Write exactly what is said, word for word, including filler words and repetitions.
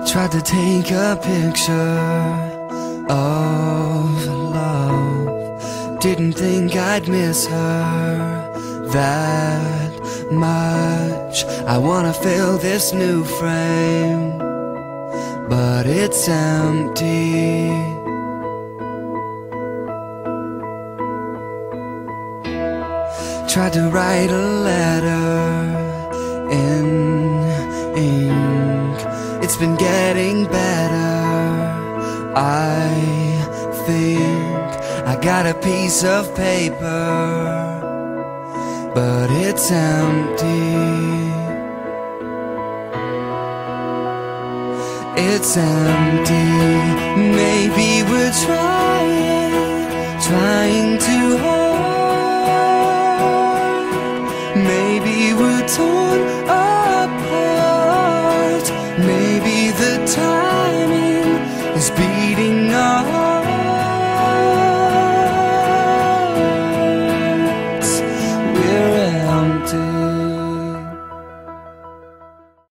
Tried to take a picture of love. Didn't think I'd miss her that much. I wanna fill this new frame, but it's empty. Tried to write a letter in ink. It's been getting better, I think. I got a piece of paper, but it's empty. It's empty. Maybe we're trying, trying too hard. Maybe we're torn apart.